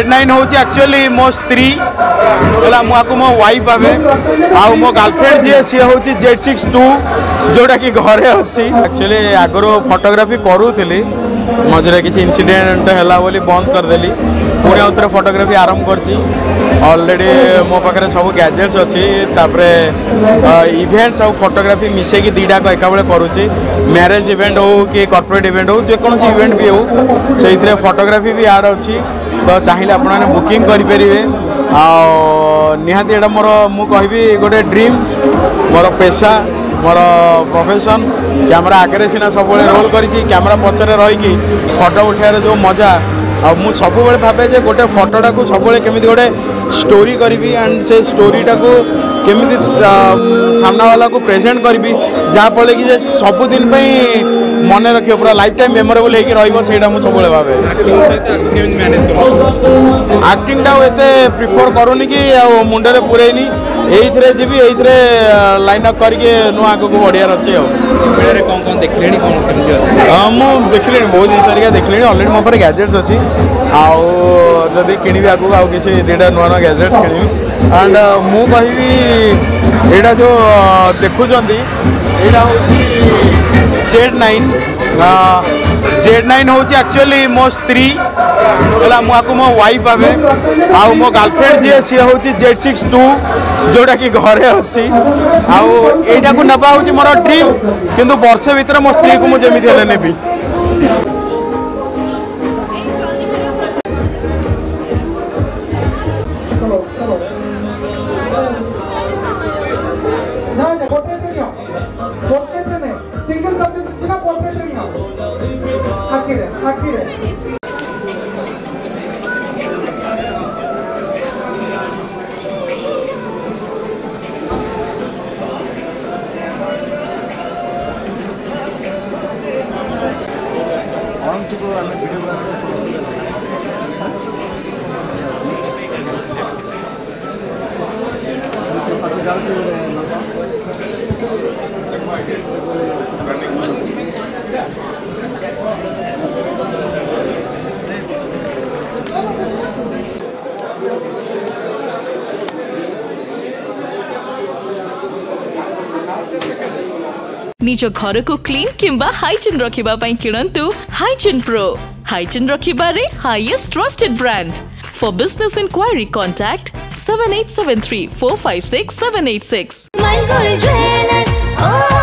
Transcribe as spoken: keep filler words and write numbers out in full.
Z nine हूँ actually मो स्त्री है मुझे मो वाइफ भावे आउ मो गर्लफ्रेंड जी सी हूँ जेड सिक्स टू जोटा कि घरे अच्छी एक्चुअली आगु फोटोग्राफी करूली मझे किसी इनसीडेंट है बोली बंद करदेली पुणी आउ थे फोटोग्राफी आरंभ करची ऑलरेडी मो पाखे सब गैजेट्स अच्छी इवेंट्स और फोटोग्राफी मिसेकी दीटा एका बेले करुच्ची मैरेज इवेंट हो कि कॉर्पोरेट इवेंट हो जेकोसी इवेंट भी हो से फोटोग्राफी भी आड अच्छी तो चाहिए आपने बुकिंग करेंगे निहाती मोर मु कहबी गोटे ड्रीम मोर पेशा मोर प्रोफेशन कैमरा आगे सीना सब रोल करी कैमरा पचर रही फोटो उठार जो मजा आ मु सब भावे जे गोटे फोटोटा को सब केमी गोटे स्टोरी करी एंड से स्टोरीटा को केमी सामना वाला को प्रेजेंट करी जहाँफल कि सबुदिन मन रखियो पूरा लाइफ टाइम मेमोरेबल होकर रहा मुझे सब भावे आक्टिंगटा एते प्रिफर करूनी कि मुंडे पुरेनी ये जी ये लाइन अप करके नुआ आग को बढ़िया अच्छे मुझे देखिले बहुत जिन देखिले अलरेडी मो पास गैजेट्स अच्छी आदि किणी आगे आउ किसी दुटा नुआ नुआ गैजेट्स किणी एंड मु कहि यहाँ जो देखुं यहाँ हूँ जेड नाइन जेड नाइन हूँ एक्चुअली मो स्त्री है मुझे मो वाइफ भावे आउ मो गर्लफ्रेंड जी सी हूँ जेड सिक्स टू जोटा कि घरे अच्छी आईटा को नवा हूँ मोर ड्रीम किंतु वर्षे भितर मो स्त्री को मुझे नेबी निज घर को क्लीन किंबा हाइजीन रखिबा पई किणंतु हाइजीन प्रो हाइजीन रखिबारे highest trusted brand for business inquiry contact seven eight seven three four five six seven eight six.